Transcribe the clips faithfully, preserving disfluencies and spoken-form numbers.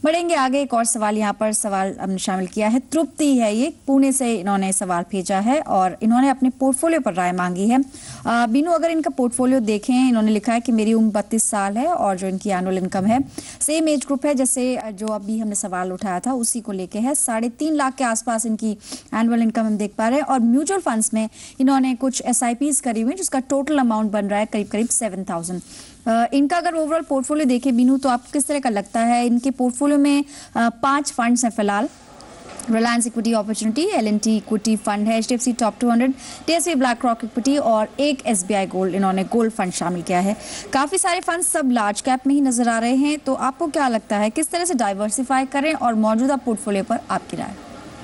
बढ़ेंगे आगे। एक और सवाल यहाँ पर सवाल हमने शामिल किया है। तृप्ति है, ये पुणे से इन्होंने सवाल भेजा है और इन्होंने अपने पोर्टफोलियो पर राय मांगी है। आ, बीनू, अगर इनका पोर्टफोलियो देखें, इन्होंने लिखा है कि मेरी उम्र बत्तीस साल है और जो इनकी एनुअल इनकम है सेम एज ग्रुप है जैसे जो अभी हमने सवाल उठाया था उसी को लेके है। साढ़े तीन लाख के आसपास इनकी एनुअल इनकम हम देख पा रहे हैं और म्यूचुअल फंड्स में इन्होंने कुछ एस आई पीज करी हुई जिसका टोटल अमाउंट बन रहा है करीब करीब सेवन थाउजेंड। Uh, इनका अगर ओवरऑल पोर्टफोलियो देखें बीनू, तो आपको किस तरह का लगता है? इनके पोर्टफोलियो में uh, पांच फंड्स हैं फिलहाल। Reliance equity opportunity, L and T equity fund है, H D F C top two hundred, T S B BlackRock equity और एक एस बी आई गोल्ड, इन्होंने गोल्ड फंड शामिल किया है। काफ़ी सारे फंड सब लार्ज कैप में ही नजर आ रहे हैं, तो आपको क्या लगता है किस तरह से डाइवर्सिफाई करें और मौजूदा पोर्टफोलियो पर आपकी राय?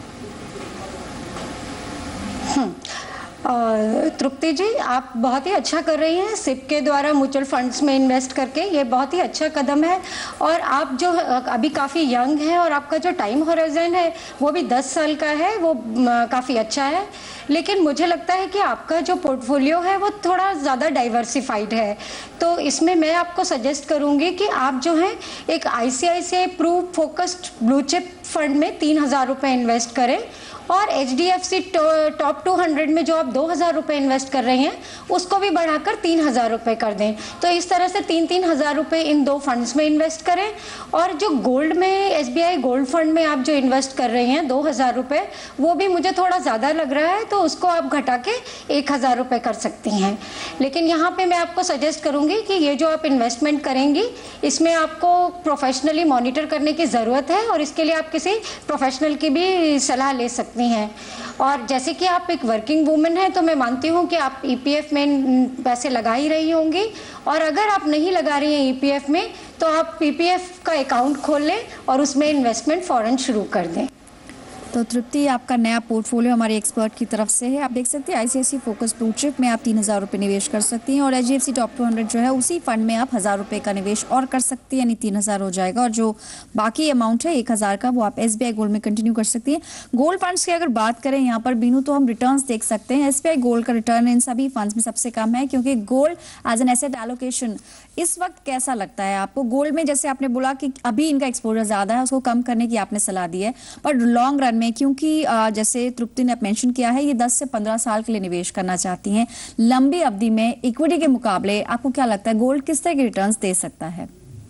तृप्ति जी, आप बहुत ही अच्छा कर रही हैं सिप के द्वारा म्यूचुअल फंड्स में इन्वेस्ट करके। ये बहुत ही अच्छा कदम है और आप जो अभी काफ़ी यंग हैं और आपका जो टाइम होराइजन है वो भी दस साल का है, वो काफ़ी अच्छा है। लेकिन मुझे लगता है कि आपका जो पोर्टफोलियो है वो थोड़ा ज़्यादा डाइवर्सिफाइड है, तो इसमें मैं आपको सजेस्ट करूँगी कि आप जो है एक I C I C I Pru focused blue chip fund में तीन हज़ार रुपये इन्वेस्ट करें और H D F C top two hundred में जो आप दो हज़ार रुपये इन्वेस्ट कर रहे हैं उसको भी बढ़ाकर तीन हज़ार रुपये कर दें। तो इस तरह से तीन तीन हज़ार रुपये इन दो फंड्स में इन्वेस्ट करें। और जो गोल्ड में S B I gold fund में आप जो इन्वेस्ट कर रहे हैं दो हज़ार रुपये, वो भी मुझे थोड़ा ज़्यादा लग रहा है, तो उसको आप घटा के एक हज़ार रुपये कर सकती हैं। लेकिन यहाँ पर मैं आपको सजेस्ट करूँगी कि ये जो आप इन्वेस्टमेंट करेंगी इसमें आपको प्रोफेशनली मॉनिटर करने की ज़रूरत है और इसके लिए आप किसी प्रोफेशनल की भी सलाह ले सकती हैं। और जैसे कि आप एक वर्किंग वूमेन हैं तो मैं मानती हूँ कि आप ई पी एफ में पैसे लगा ही रही होंगी, और अगर आप नहीं लगा रही हैं ई पी एफ में तो आप पी पी एफ का अकाउंट खोल लें और उसमें इन्वेस्टमेंट फ़ौरन शुरू कर दें। तो तृप्ति, आपका नया पोर्टफोलियो हमारे एक्सपर्ट की तरफ से है। आप देख सकते हैं I C I C I focus blue chip में आप तीन हज़ार रुपये निवेश कर सकती हैं और H D F C top two hundred जो है उसी फंड में आप हज़ार रुपये का निवेश और कर सकती हैं, यानी तीन हज़ार हो जाएगा। और जो बाकी अमाउंट है एक हज़ार का वो आप एस बी आई गोल्ड में कंटिन्यू कर सकती हैं। गोल्ड फंड्स की अगर बात करें यहाँ पर बीनू, तो हम रिटर्न्स देख सकते हैं। एस बी आई गोल्ड का रिटर्न इन सभी फंड्स में सबसे कम है, क्योंकि gold as an asset allocation इस वक्त कैसा लगता है आपको? गोल्ड में जैसे आपने बोला कि अभी इनका एक्सपोजर ज़्यादा है, उसको कम करने की आपने सलाह दी है, पर लॉन्ग रन में, क्योंकि जैसे तृप्ति ने मेंशन किया है ये दस से पंद्रह साल के लिए निवेश करना चाहती हैं, लंबी अवधि में इक्विटी के मुकाबले आपको क्या लगता है गोल्ड किस तरह के रिटर्न्स दे सकता है?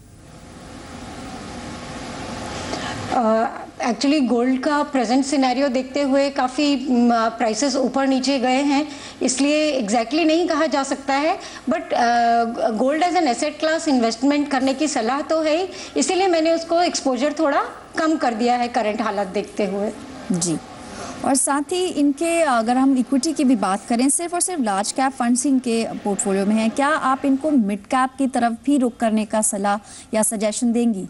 एक्चुअली uh, गोल्ड का प्रेजेंट सिनेरियो देखते हुए काफ़ी प्राइसेस ऊपर नीचे गए हैं, इसलिए एग्जैक्टली नहीं कहा जा सकता है, but gold as an asset class investment करने की सलाह तो है ही, इसीलिए मैंने उसको एक्सपोजर थोड़ा कम कर दिया है करंट हालत देखते हुए। जी, और साथ ही इनके अगर हम इक्विटी की भी बात करें, सिर्फ और सिर्फ लार्ज कैप फंड्स इनके पोर्टफोलियो में हैं, क्या आप इनको मिड कैप की तरफ भी रुख करने का सलाह या सजेशन देंगी?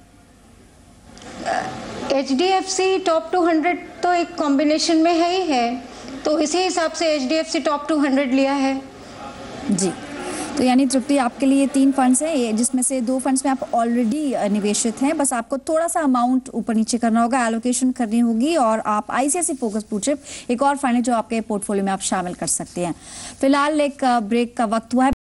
H D F C top two hundred तो एक कॉम्बिनेशन में है ही है, तो इसी हिसाब से H D F C top two hundred लिया है। जी, तो यानी तृप्ति आपके लिए तीन फंड्स हैं, जिसमें से दो फंड्स में आप ऑलरेडी निवेशित हैं, बस आपको थोड़ा सा अमाउंट ऊपर नीचे करना होगा, एलोकेशन करनी होगी, और आप I C I C I focus blue chip एक और फंड है जो आपके पोर्टफोलियो में आप शामिल कर सकते हैं। फिलहाल एक ब्रेक का वक्त हुआ है।